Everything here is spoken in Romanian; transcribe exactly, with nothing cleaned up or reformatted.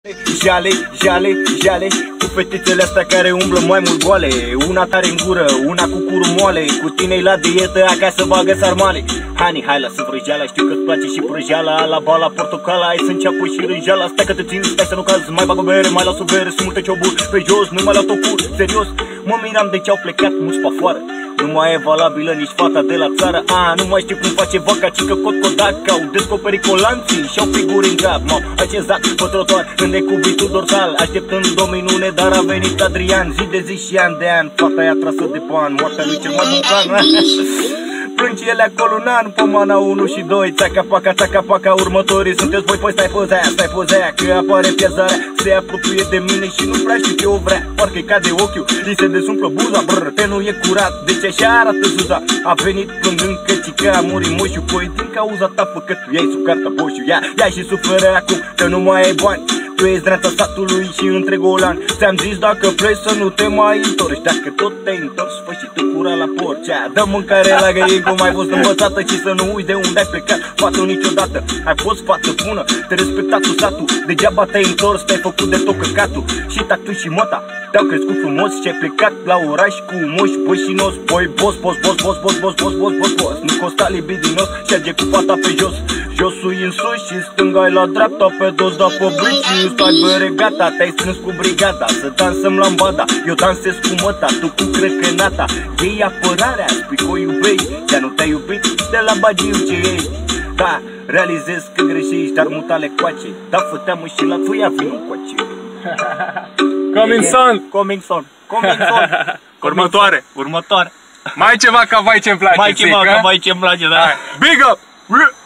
Jale, jale, jale, cu fetițele astea care umblă mai mult goale. Una tare în gură, una cu curul moale. Cu tine-i la dietă, acasă bagă sarmale. Hani, hai lasă vrăjeala, știu că-ți place și prăjeala. La bala, portocala, ai să înceapă și rânjeala. Stai că te țin, stai să nu cazi, mai bag o bere, mai las o bere. Sunt multe cioburi pe jos, nu mai la topuri, serios. Mă miram de ce-au plecat mulți pe afară. Nu mai e valabilă nici fata de la țară. A, nu mai știu cum face vaca, ci că cot codac. Au descoperit colanții și-au figuri în cap. M-au acezat pe trotuar în decubitul dorsal, așteptând o minune, dar a venit Adrian. Zi de zi și an de an, fata i-a trasă de ban. Moartea lui cel mai bun plan. Plângi ele acolo în an, pomana unu și doi. Țaca paca, țaca paca, următorii sunteți voi. Păi stai poza aia, stai poza aia, că apare piazarea. Se apropie de mine și nu prea știu ce o vrea. Parcă-i cade ochiul, îi se desumplă buza. Brr, te nu e curat, deci așa arată zuza. A venit plângând că cică a murit moșiu. Păi din cauza ta fă că tu i-ai sucartă boșiu. Ia, ia și suferă acum că nu mai ai bani. Tu ești dreapta statului și întreg Olan. Ți-am zis dacă pleci să nu te mai întorci. Dacă tot te-ai întors, fă și tu cura la porcea. Dă mâncare la găini cum ai fost învățată. Și să nu uiți de unde ai plecat, fată niciodată. Ai fost fată bună, te respecta tu satul. Degeaba te-ai întors, te-ai făcut de tot căcatul. Și tatu și mota te-au crescut frumos și ai plecat la oraș cu moși bășinos. Băi boss, boss, boss, boss, boss, boss, boss, boss, boss, boss. Nu costa libidinos, șerge cu fata pe jos. Josul în sus și stânga la dreapta, pe dos da pe briciu. Stai bere gata, te-ai strâns cu brigada. Să dansăm lambada, eu dansez cu măta, tu cu crăcănata. Iei apărarea, spui că o iubei, dar nu te-ai iubit de la bagiu ce ești. Da, realizez că greșești, dar mutale coace. Da, făteamă și la tuia vino coace. Coming soon! Coming soon! Coming soon! Următoare! Următoare! Mai ceva ca vai ce-mi place, Mai ceva ca vai ce-mi place, da? Big up!